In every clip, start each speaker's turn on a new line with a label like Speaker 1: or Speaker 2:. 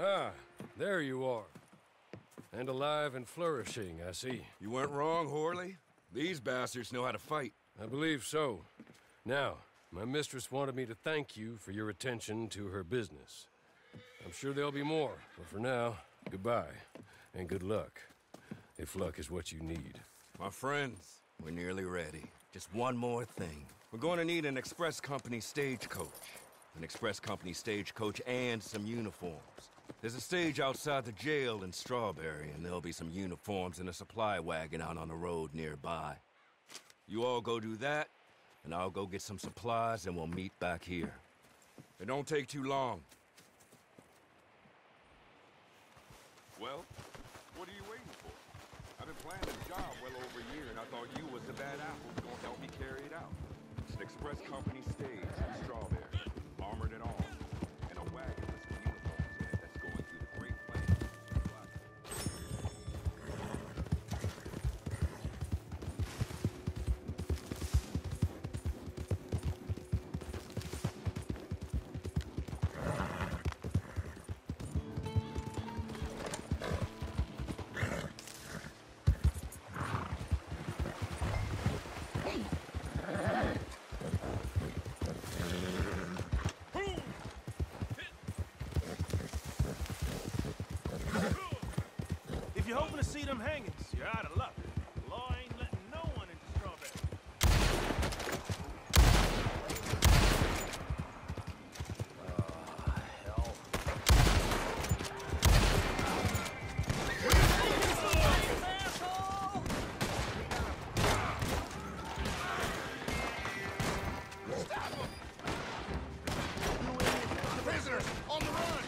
Speaker 1: Ah, there you are. And alive and flourishing, I see.
Speaker 2: You weren't wrong, Horley. These bastards know how to fight.
Speaker 1: I believe so. Now, my mistress wanted me to thank you for your attention to her business. I'm sure there'll be more, but for now, goodbye, and good luck. If luck is what you need.
Speaker 2: My friends, we're nearly ready. Just one more thing. We're going to need an express company stagecoach. An express company stagecoach and some uniforms. There's a stage outside the jail in Strawberry, and there'll be some uniforms and a supply wagon out on the road nearby. You all go do that, and I'll go get some supplies, and we'll meet back here. It don't take too long. Well, what are you waiting for? I've been planning the job well over a year, and I thought you was the bad apple gonna help me carry it out. It's an express company stage in Strawberry, armored and all, and a wagon with some uniforms in it that's going through the Great Plains.
Speaker 3: If you're hoping to see them hangings, you're out of luck. Law ain't letting no one into Strawberry. Hell.
Speaker 2: Prisoners, on the run!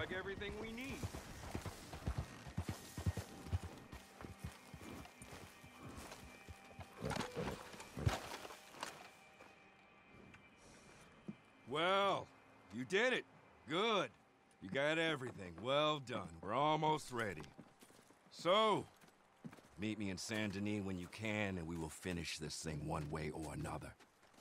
Speaker 2: like everything we need. Well, you did it. Good. You got everything. Well done. We're almost ready. So, meet me in Saint Denis when you can, and we will finish this thing one way or another.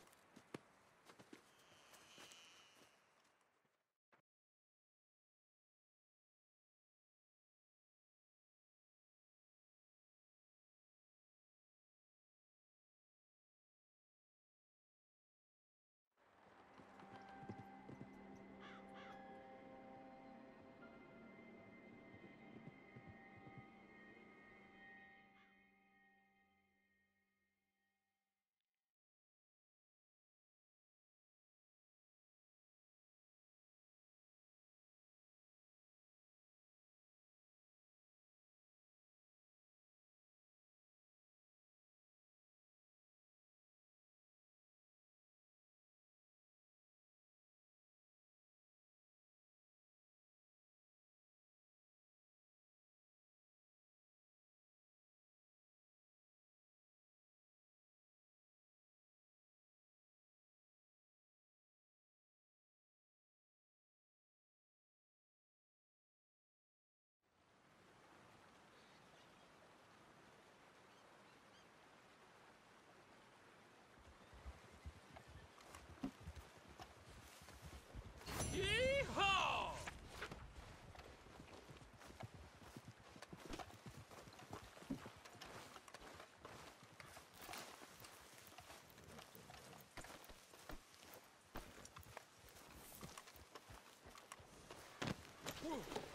Speaker 3: Yee-haw! Whoa.